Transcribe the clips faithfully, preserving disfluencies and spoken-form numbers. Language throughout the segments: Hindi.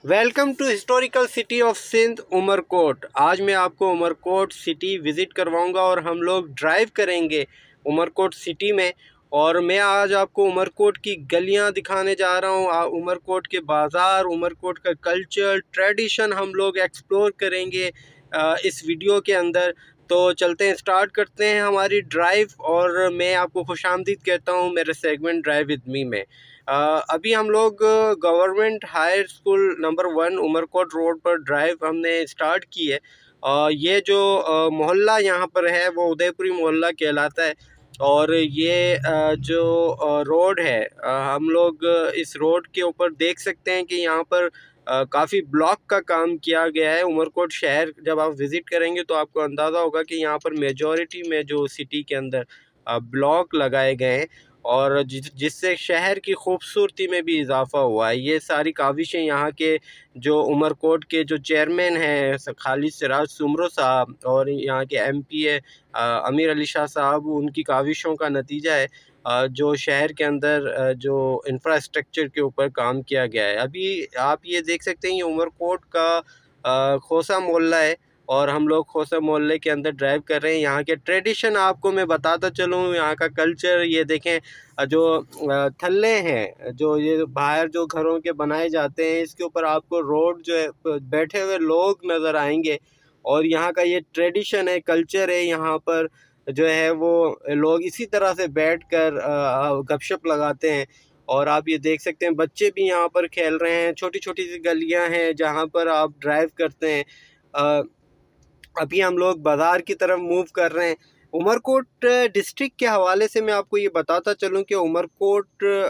Welcome to historical city of Sindh Umarkot. आज मैं आपको उमरकोट सिटी विज़िट करवाऊंगा और हम लोग ड्राइव करेंगे उमरकोट सिटी में। और मैं आज आपको उमरकोट की गलियां दिखाने जा रहा हूं, उमरकोट के बाज़ार, उमरकोट का कल्चर ट्रेडिशन हम लोग एक्सप्लोर करेंगे आ, इस वीडियो के अंदर। तो चलते हैं, स्टार्ट करते हैं हमारी ड्राइव। और मैं आपको खुशामदीद कहता हूं मेरे सेगमेंट ड्राइव विद मी में। Uh, अभी हम लोग government higher school number one Umarkot road पर ड्राइव हमने स्टार्ट की है। uh, ये जो uh, मोहल्ला यहाँ पर है वो उदयपुरी मोहल्ला कहलाता है। और ये uh, जो uh, रोड है, uh, हम लोग इस रोड के ऊपर देख सकते हैं कि यहाँ पर uh, काफ़ी ब्लॉक का काम किया गया है। उमरकोट शहर जब आप विज़िट करेंगे तो आपको अंदाज़ा होगा कि यहाँ पर मेजॉरिटी में जो सिटी के अंदर ब्लॉक लगाए गए हैं और जिस जिससे शहर की खूबसूरती में भी इजाफ़ा हुआ है। ये सारी काविशें यहाँ के जो उमरकोट के जो चेयरमैन हैं खालिद सिराज सुमरो साहब और यहाँ के एम पी ए अमीर अली शाह साहब, उनकी काविशों का नतीजा है जो शहर के अंदर जो इंफ्रास्ट्रक्चर के ऊपर काम किया गया है। अभी आप ये देख सकते हैं ये उमरकोट का खोसा मोहल्ला है और हम लोग खोसा मोहल्ले के अंदर ड्राइव कर रहे हैं। यहाँ के ट्रेडिशन आपको मैं बताता चलूँ, यहाँ का कल्चर। ये देखें, जो थल्ले हैं जो ये बाहर जो घरों के बनाए जाते हैं, इसके ऊपर आपको रोड जो है बैठे हुए लोग नज़र आएंगे। और यहाँ का ये ट्रेडिशन है, कल्चर है। यहाँ पर जो है वो लोग इसी तरह से बैठ कर गपशप लगाते हैं। और आप ये देख सकते हैं बच्चे भी यहाँ पर खेल रहे हैं। छोटी छोटी सी गलियाँ हैं जहाँ पर आप ड्राइव करते हैं। अभी हम लोग बाज़ार की तरफ मूव कर रहे हैं। उमरकोट डिस्ट्रिक्ट के हवाले से मैं आपको ये बताता चलूँ कि उमरकोट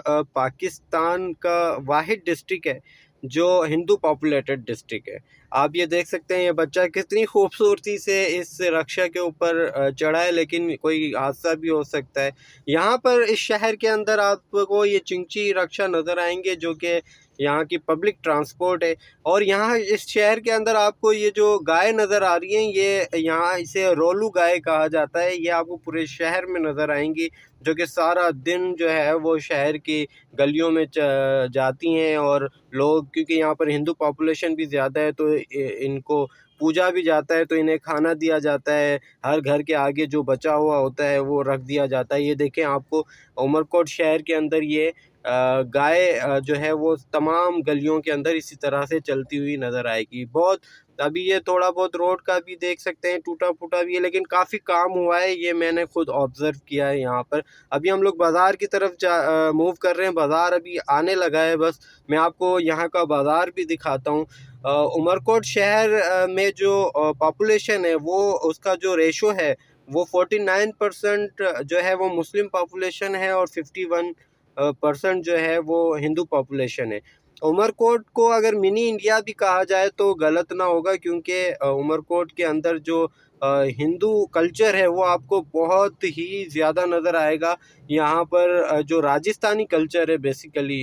पाकिस्तान का वाहिद डिस्ट्रिक्ट है जो हिंदू पॉपुलेटेड डिस्ट्रिक्ट है। आप ये देख सकते हैं ये बच्चा कितनी खूबसूरती से इस रक्षा के ऊपर चढ़ा है, लेकिन कोई हादसा भी हो सकता है। यहाँ पर इस शहर के अंदर आपको ये चिंची रक्षा नज़र आएंगे जो कि यहाँ की पब्लिक ट्रांसपोर्ट है। और यहाँ इस शहर के अंदर आपको ये जो गाय नज़र आ रही हैं, ये यहाँ इसे रोलू गाय कहा जाता है। ये आपको पूरे शहर में नज़र आएंगी जो कि सारा दिन जो है वो शहर की गलियों में जाती हैं। और लोग, क्योंकि यहाँ पर हिंदू पॉपुलेशन भी ज़्यादा है, तो इनको पूजा भी जाता है, तो इन्हें खाना दिया जाता है। हर घर के आगे जो बचा हुआ होता है वो रख दिया जाता है। ये देखें, आपको उमरकोट शहर के अंदर ये गाय जो है वो तमाम गलियों के अंदर इसी तरह से चलती हुई नज़र आएगी। बहुत अभी ये थोड़ा बहुत रोड का भी देख सकते हैं टूटा फूटा भी है, लेकिन काफ़ी काम हुआ है, ये मैंने खुद ऑब्ज़र्व किया है यहाँ पर। अभी हम लोग बाज़ार की तरफ जा मूव कर रहे हैं। बाज़ार अभी आने लगा है। बस मैं आपको यहाँ का बाज़ार भी दिखाता हूँ। उमरकोट शहर में जो पॉपुलेशन है वो उसका जो रेशो है वो फोर्टी नाइन परसेंट जो है वो मुस्लिम पॉपुलेशन है और फिफ्टी वन परसेंट जो है वो हिंदू पॉपुलेशन है। उमरकोट को अगर मिनी इंडिया भी कहा जाए तो गलत ना होगा, क्योंकि उमरकोट के अंदर जो हिंदू कल्चर है वो आपको बहुत ही ज़्यादा नज़र आएगा। यहाँ पर जो राजस्थानी कल्चर है बेसिकली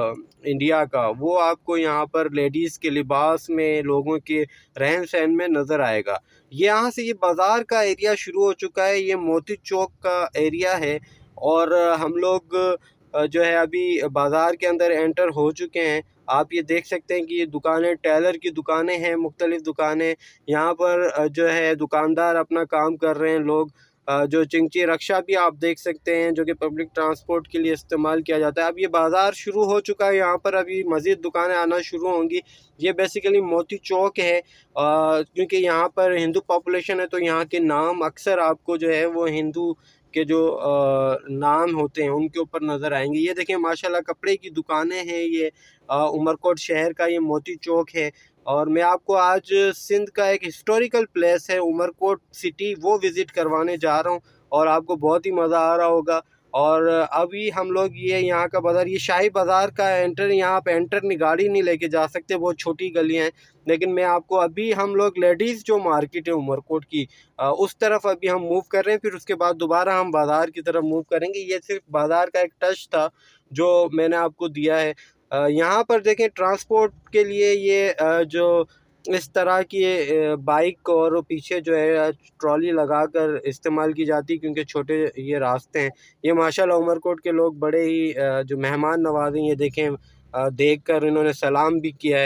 इंडिया का, वो आपको यहाँ पर लेडीज़ के लिबास में, लोगों के रहन सहन में नज़र आएगा। ये यहाँ से ये बाज़ार का एरिया शुरू हो चुका है, ये मोती चौक का एरिया है। और हम लोग जो है अभी बाज़ार के अंदर एंटर हो चुके हैं। आप ये देख सकते हैं कि ये दुकानें, टेलर की दुकानें हैं, मुख्तलिफ़ दुकानें। यहाँ पर जो है दुकानदार अपना काम कर रहे हैं। लोग जो चिंची रक्षा भी आप देख सकते हैं जो कि पब्लिक ट्रांसपोर्ट के लिए इस्तेमाल किया जाता है। अब ये बाज़ार शुरू हो चुका है, यहाँ पर अभी मज़ीद दुकानें आना शुरू होंगी। ये बेसिकली मोती चौक है क्योंकि यहाँ पर हिंदू पॉपुलेशन है, तो यहाँ के नाम अक्सर आपको जो है वो हिंदू के जो आ, नाम होते हैं उनके ऊपर नज़र आएंगे। ये देखें माशाल्लाह कपड़े की दुकानें हैं। ये उमरकोट शहर का ये मोती चौक है। और मैं आपको आज सिंध का एक हिस्टोरिकल प्लेस है उमरकोट सिटी, वो विज़िट करवाने जा रहा हूँ और आपको बहुत ही मज़ा आ रहा होगा। और अभी हम लोग ये यहाँ का बाज़ार, ये शाही बाज़ार का एंटर, यहाँ पे एंटर नहीं, गाड़ी नहीं लेके जा सकते, बहुत छोटी गलियाँ हैं। लेकिन मैं आपको अभी हम लोग लेडीज़ जो मार्केट है उमरकोट की उस तरफ अभी हम मूव कर रहे हैं, फिर उसके बाद दोबारा हम बाज़ार की तरफ मूव करेंगे। ये सिर्फ बाज़ार का एक टच था जो मैंने आपको दिया है। यहाँ पर देखें ट्रांसपोर्ट के लिए ये जो इस तरह की बाइक और पीछे जो है ट्रॉली लगाकर इस्तेमाल की जाती है, क्योंकि छोटे ये रास्ते हैं। ये माशाल्लाह उमरकोट के लोग बड़े ही जो मेहमान नवाज़ी, ये देखें देख कर इन्होंने सलाम भी किया है।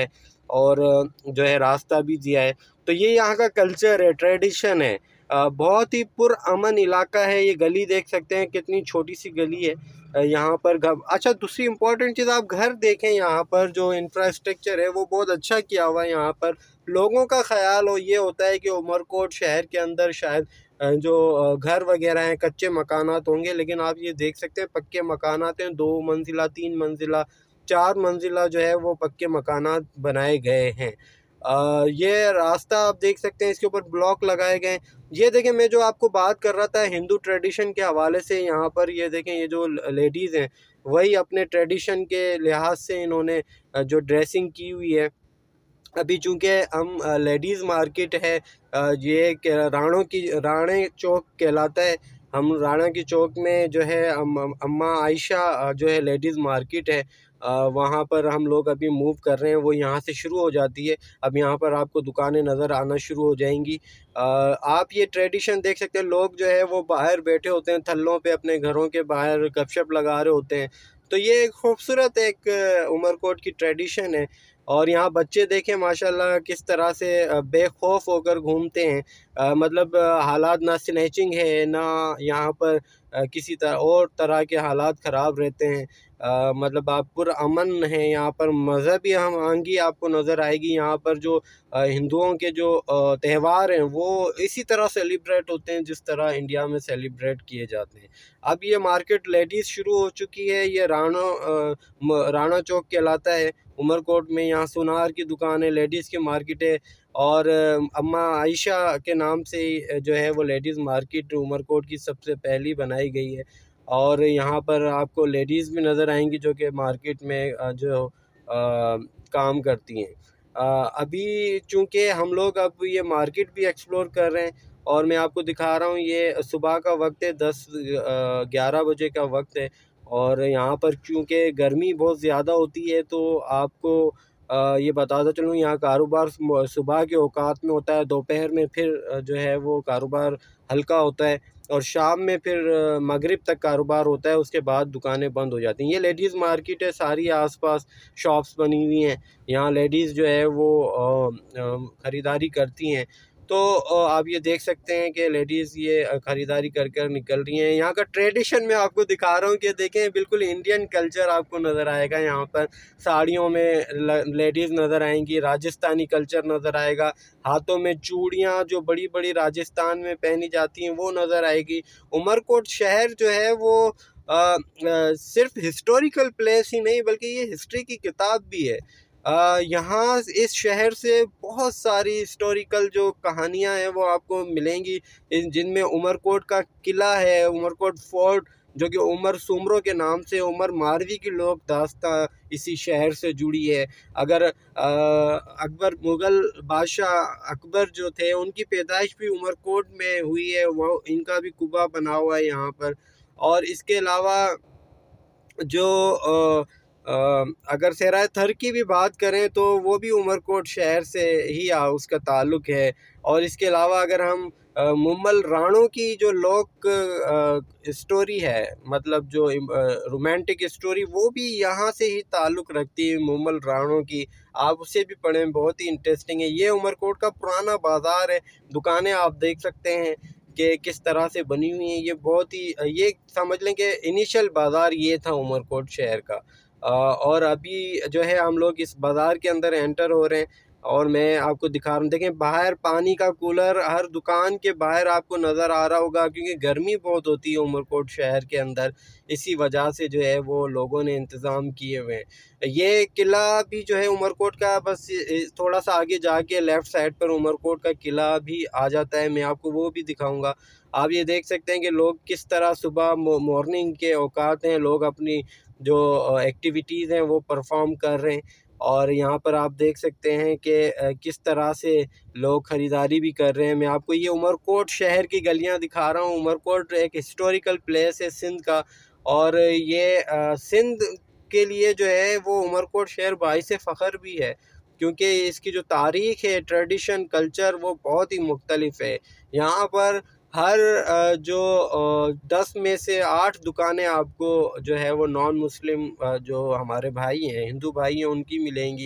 और जो है रास्ता भी दिया है। तो ये यहाँ का कल्चर है, ट्रेडिशन है। बहुत ही पुरअमन इलाका है। ये गली देख सकते हैं कितनी छोटी सी गली है यहाँ पर। घर अच्छा, दूसरी इम्पॉर्टेंट चीज़ आप घर देखें, यहाँ पर जो इंफ्रास्ट्रक्चर है वो बहुत अच्छा किया हुआ है। यहाँ पर लोगों का ख्याल हो ये होता है कि उमरकोट शहर के अंदर शायद जो घर वगैरह हैं कच्चे मकानात होंगे, लेकिन आप ये देख सकते हैं पक्के मकानात हैं। दो मंजिला, तीन मंजिला, चार मंजिला जो है वो पक्के मकानात बनाए गए हैं। आ, ये रास्ता आप देख सकते हैं, इसके ऊपर ब्लॉक लगाए गए हैं। ये देखें, मैं जो आपको बात कर रहा था हिंदू ट्रेडिशन के हवाले से, यहाँ पर ये देखें, ये जो लेडीज़ हैं वही अपने ट्रेडिशन के लिहाज से इन्होंने जो ड्रेसिंग की हुई है। अभी चूँकि हम लेडीज़ मार्केट है, ये राणों की राणे चौक कहलाता है। हम राणा की चौक में जो है अम्मा आयशा जो है लेडीज़ मार्केट है, वहाँ पर हम लोग अभी मूव कर रहे हैं। वो यहाँ से शुरू हो जाती है। अब यहाँ पर आपको दुकानें नज़र आना शुरू हो जाएंगी। आप ये ट्रेडिशन देख सकते हैं, लोग जो है वो बाहर बैठे होते हैं थल्लों पे, अपने घरों के बाहर गपशप लगा रहे होते हैं। तो ये एक खूबसूरत एक उमरकोट की ट्रेडिशन है। और यहाँ बच्चे देखें माशाल्लाह किस तरह से बेखौफ होकर घूमते हैं। आ, मतलब हालात ना स्नैचिंग है, ना यहाँ पर आ, किसी तरह और तरह के हालात ख़राब रहते हैं। आ, मतलब आप पुरअमन हैं यहाँ पर। मज़हबी हम आंगी आपको नज़र आएगी। यहाँ पर जो हिंदुओं के जो त्यौहार हैं वो इसी तरह सेलिब्रेट होते हैं जिस तरह इंडिया में सेलिब्रेट किए जाते हैं। अब ये मार्केट लेडीज़ शुरू हो चुकी है। ये राणा राणा चौक कहलाता है उमरकोट में। यहाँ सुनार की दुकान है, लेडीज़ की मार्केट है, और अम्मा आयशा के नाम से जो है वो लेडीज़ मार्केट उमरकोट की सबसे पहली बनाई गई है। और यहाँ पर आपको लेडीज़ भी नज़र आएंगी जो कि मार्केट में जो आ, काम करती हैं। अभी चूँकि हम लोग अब ये मार्केट भी एक्सप्लोर कर रहे हैं, और मैं आपको दिखा रहा हूँ ये सुबह का वक्त है, दस ग्यारह बजे का वक्त है। और यहाँ पर क्योंकि गर्मी बहुत ज़्यादा होती है, तो आपको आ, ये बताता चलूँ, यहाँ कारोबार सुबह के औकात में होता है, दोपहर में फिर जो है वो कारोबार हल्का होता है, और शाम में फिर मगरिब तक कारोबार होता है। उसके बाद दुकानें बंद हो जाती हैं। ये लेडीज़ मार्केट है, सारी आसपास शॉप्स बनी हुई हैं। यहाँ लेडीज़ जो है वो ख़रीदारी करती हैं। तो आप ये देख सकते हैं कि लेडीज़ ये ख़रीदारी कर कर निकल रही हैं। यहाँ का ट्रेडिशन मैं आपको दिखा रहा हूँ कि देखें, बिल्कुल इंडियन कल्चर आपको नज़र आएगा। यहाँ पर साड़ियों में लेडीज़ नज़र आएंगी, राजस्थानी कल्चर नज़र आएगा, हाथों में चूड़ियाँ जो बड़ी बड़ी राजस्थान में पहनी जाती हैं वो नज़र आएगी। उमरकोट शहर जो है वो आ, आ, सिर्फ हिस्टोरिकल प्लेस ही नहीं बल्कि ये हिस्ट्री की किताब भी है। यहाँ इस शहर से बहुत सारी हिस्टोरिकल जो कहानियाँ हैं वो आपको मिलेंगी, जिनमें उमरकोट का किला है, उमरकोट फोर्ट, जो कि उमर सुमरों के नाम से उमर मारवी की लोक दास्तां इसी शहर से जुड़ी है। अगर अकबर, मुग़ल बादशाह अकबर जो थे, उनकी पैदाइश भी उमरकोट में हुई है। वो इनका भी कुबा बना हुआ है यहाँ पर। और इसके अलावा जो आ, आ, अगर सहरा थर की भी बात करें तो वो भी उमरकोट शहर से ही आ, उसका ताल्लुक़ है। और इसके अलावा अगर हम मुम्मल राणों की जो लोक स्टोरी है, मतलब जो रोमांटिक स्टोरी, वो भी यहाँ से ही ताल्लुक़ रखती है मुम्मल राणों की। आप उसे भी पढ़ें, बहुत ही इंटरेस्टिंग है। ये उमरकोट का पुराना बाज़ार है, दुकानें आप देख सकते हैं कि किस तरह से बनी हुई हैं। ये बहुत ही, ये समझ लें कि इनिशियल बाज़ार ये था उमरकोट शहर का। और अभी जो है हम लोग इस बाज़ार के अंदर एंटर हो रहे हैं, और मैं आपको दिखा रहा हूँ। देखें, बाहर पानी का कूलर हर दुकान के बाहर आपको नज़र आ रहा होगा, क्योंकि गर्मी बहुत होती है उमरकोट शहर के अंदर। इसी वजह से जो है वो लोगों ने इंतज़ाम किए हुए हैं। ये किला भी जो है उमरकोट का, बस थोड़ा सा आगे जाके लेफ़्ट साइड पर उमरकोट का किला भी आ जाता है, मैं आपको वो भी दिखाऊँगा। आप ये देख सकते हैं कि लोग किस तरह सुबह मॉर्निंग के औकात हैं, लोग अपनी जो एक्टिविटीज़ हैं वो परफॉर्म कर रहे हैं। और यहाँ पर आप देख सकते हैं कि किस तरह से लोग ख़रीदारी भी कर रहे हैं। मैं आपको ये उमरकोट शहर की गलियाँ दिखा रहा हूँ। उमरकोट एक हिस्टोरिकल प्लेस है सिंध का, और ये सिंध के लिए जो है वो उमरकोट शहर बाइस फ़ख्र भी है, क्योंकि इसकी जो तारीख़ है, ट्रेडिशन, कल्चर, वो बहुत ही मुख्तलिफ है। यहाँ पर हर जो दस में से आठ दुकानें आपको जो है वो नॉन मुस्लिम जो हमारे भाई हैं, हिंदू भाई हैं, उनकी मिलेंगी।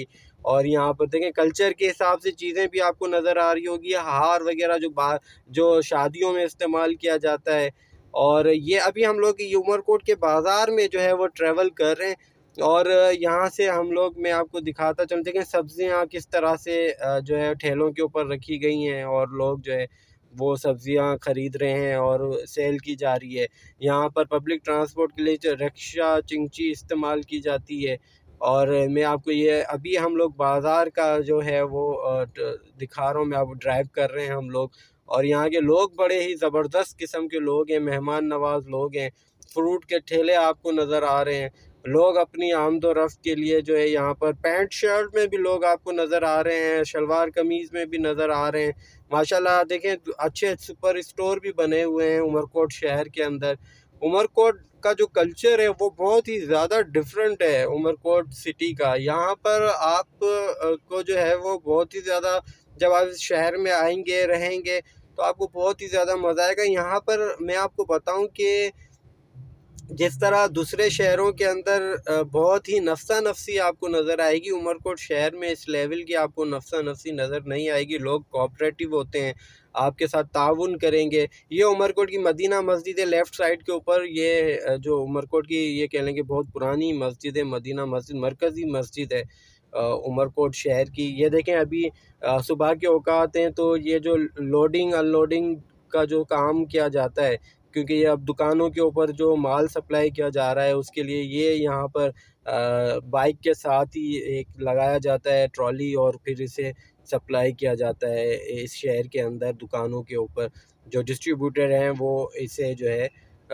और यहाँ पर देखें कल्चर के हिसाब से चीज़ें भी आपको नज़र आ रही होगी, हार वगैरह जो बा जो शादियों में इस्तेमाल किया जाता है। और ये अभी हम लोग उमरकोट के बाज़ार में जो है वो ट्रैवल कर रहे हैं और यहाँ से हम लोग मैं आपको दिखाता चलते कि सब्ज़ियाँ किस तरह से जो है ठेलों के ऊपर रखी गई हैं और लोग जो है वो सब्ज़ियाँ ख़रीद रहे हैं और सेल की जा रही है। यहाँ पर पब्लिक ट्रांसपोर्ट के लिए रिक्शा चिंची इस्तेमाल की जाती है। और मैं आपको ये अभी हम लोग बाज़ार का जो है वो दिखा रहा हूँ, मैं आपको ड्राइव कर रहे हैं हम लोग। और यहाँ के लोग बड़े ही ज़बरदस्त किस्म के लोग हैं, मेहमान नवाज लोग हैं। फ्रूट के ठेले आपको नज़र आ रहे हैं। लोग अपनी आमदो रफ्त के लिए जो है यहाँ पर पैंट शर्ट में भी लोग आपको नज़र आ रहे हैं, शलवार कमीज़ में भी नज़र आ रहे हैं। माशाल्लाह देखें अच्छे सुपर स्टोर भी बने हुए हैं उमरकोट शहर के अंदर। उमरकोट का जो कल्चर है वो बहुत ही ज़्यादा डिफरेंट है उमरकोट सिटी का। यहाँ पर आप को जो है वो बहुत ही ज़्यादा, जब आप इस शहर में आएंगे रहेंगे तो आपको बहुत ही ज़्यादा मज़ा आएगा। यहाँ पर मैं आपको बताऊं कि जिस तरह दूसरे शहरों के अंदर बहुत ही नफसा नफसी आपको नज़र आएगी, उमरकोट शहर में इस लेवल की आपको नफसा नफसी नज़र नहीं आएगी। लोग कोऑपरेटिव होते हैं, आपके साथ ताउन करेंगे। ये उमरकोट की मदीना मस्जिद है, लेफ़्ट साइड के ऊपर ये जो उमरकोट की ये कह लेंगे बहुत पुरानी मस्जिद है, मदीना मस्जिद मरकज़ी मस्जिद है उमरकोट शहर की। ये देखें अभी सुबह के औकात हैं तो ये जो लोडिंग अनलोडिंग का जो काम किया जाता है, क्योंकि ये अब दुकानों के ऊपर जो माल सप्लाई किया जा रहा है उसके लिए ये यहाँ पर आ, बाइक के साथ ही एक लगाया जाता है ट्रॉली और फिर इसे सप्लाई किया जाता है इस शहर के अंदर। दुकानों के ऊपर जो डिस्ट्रीब्यूटर हैं वो इसे जो है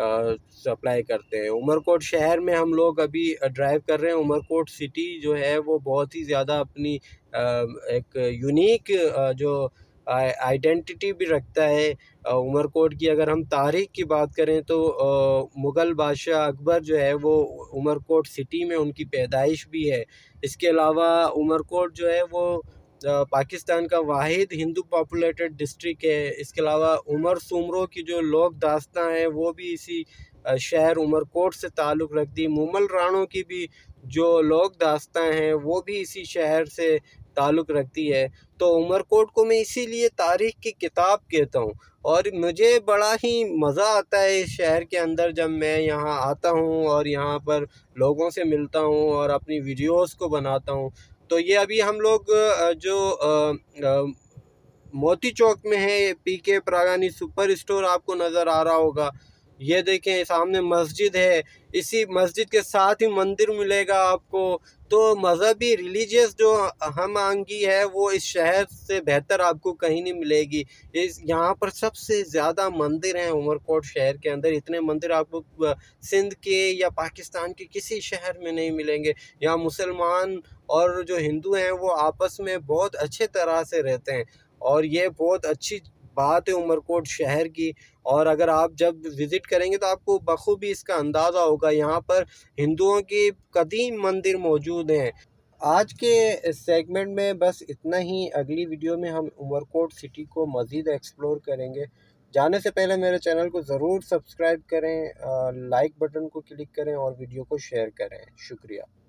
सप्लाई करते हैं। उमरकोट शहर में हम लोग अभी ड्राइव कर रहे हैं। उमरकोट सिटी जो है वो बहुत ही ज़्यादा अपनी आ, एक यूनिक जो आइडेंटिटी भी रखता है। उमरकोट की अगर हम तारीख़ की बात करें तो मुग़ल बादशाह अकबर जो है वो उमरकोट सिटी में उनकी पैदाइश भी है। इसके अलावा उमरकोट जो है वो पाकिस्तान का वाहिद हिंदू पॉपुलेटेड डिस्ट्रिक्ट है। इसके अलावा उमर सुमरों की जो लोक दास्तां हैं वो भी इसी शहर उमरकोट से ताल्लुक़ रखती है। मुगल राणों की भी जो लोक दास्तां हैं वो भी इसी शहर से ताल्लुक़ रखती है। तो उमरकोट को मैं इसीलिए तारीख़ की किताब कहता हूँ और मुझे बड़ा ही मज़ा आता है इस शहर के अंदर जब मैं यहाँ आता हूँ और यहाँ पर लोगों से मिलता हूँ और अपनी वीडियोस को बनाता हूँ। तो ये अभी हम लोग जो आ, आ, मोती चौक में है, पी के परागानी सुपर स्टोर आपको नज़र आ रहा होगा। ये देखें सामने मस्जिद है, इसी मस्जिद के साथ ही मंदिर मिलेगा आपको। तो मज़हबी रिलीजियस जो हम आंगी है वो इस शहर से बेहतर आपको कहीं नहीं मिलेगी। इस यहाँ पर सबसे ज़्यादा मंदिर हैं उमरकोट शहर के अंदर। इतने मंदिर आपको सिंध के या पाकिस्तान के किसी शहर में नहीं मिलेंगे। यहाँ मुसलमान और जो हिंदू हैं वो आपस में बहुत अच्छे तरह से रहते हैं और ये बहुत अच्छी बात है उमरकोट शहर की। और अगर आप जब विज़िट करेंगे तो आपको बखूबी इसका अंदाज़ा होगा। यहाँ पर हिंदुओं की कदीम मंदिर मौजूद हैं। आज के सेगमेंट में बस इतना ही। अगली वीडियो में हम उमरकोट सिटी को मज़ीद एक्सप्लोर करेंगे। जाने से पहले मेरे चैनल को ज़रूर सब्सक्राइब करें, लाइक बटन को क्लिक करें और वीडियो को शेयर करें। शुक्रिया।